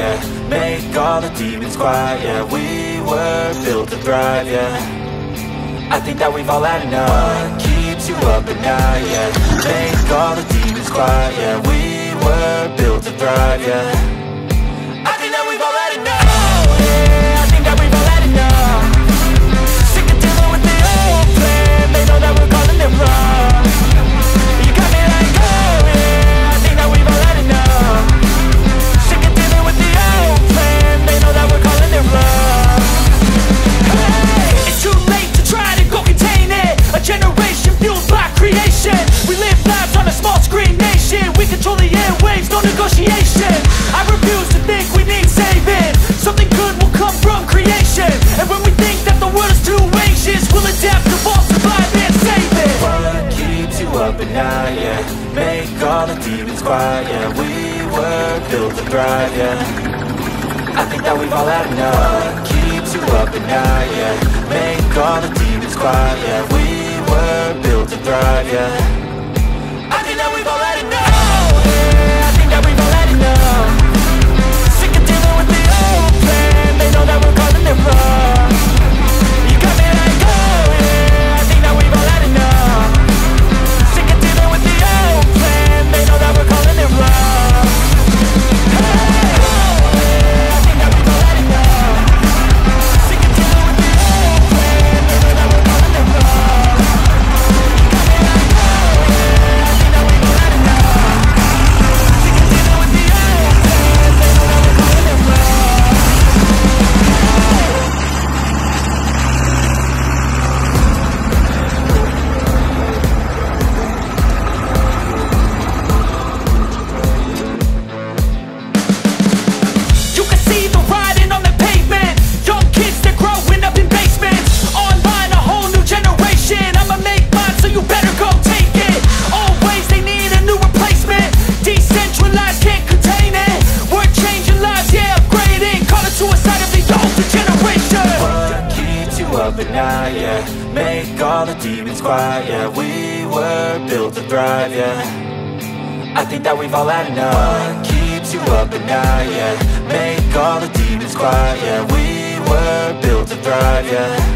yeah. Make all the demons quiet, yeah. We were built to thrive, yeah. I think that we've all had enough. What keeps you up at night, yeah. Make all the demons quiet, yeah. We were built to thrive, yeah. I think that we've all had enough. Oh, yeah, I think that we've all had enough. Sick of dealing with the old plan. They know that we're calling it wrong. You got me like, oh yeah, I think that we've all had enough. Sick of dealing with the old plan. They know that we're calling it wrong. Hey, it's too late to try to go contain it. A generation fueled by creation. We live lives on a small screen nation. We control the airwaves, no negotiation. I refuse to think we need saving. Something good will come from creation. And when we think that the world is too anxious, we'll adapt, evolve, survive and save it. What keeps you up at night, yeah. Make all the demons quiet, yeah. We were built to thrive, yeah. I think that we've all had enough. What keeps you up at night, yeah. Make all the demons quiet, yeah. We were built to thrive, yeah. I think that we've all had enough. Oh, yeah, I think that we've all had enough. Sick of dealing with the old plan. They know that we're calling it wrong. You got me like, oh yeah, I think that we've all had enough. Sick of dealing with the old plan. They know that we're calling it wrong. Hey, oh yeah, I think that we've all had enough. Sick of dealing with the old plan. They know that we're calling it wrong. You got me like, oh yeah, I think that we've all had enough. Sick of dealing with the old plan. They know that we're calling it wrong. You can see the writing on the pavement. Young kids, they're growing up in basements. Online, a whole new generation. I'ma make mine, so you better go take it. Always, they need a new replacement. Decentralized, can't contain it. We're changing lives, yeah, upgrading. Call it suicide of the older generation. What keeps you up at night, yeah. Make all the demons quiet, yeah. We were built to thrive, yeah. I think that we've all had enough. What keeps you up at night, yeah. Make all the demons quiet, yeah. We were built to thrive, yeah.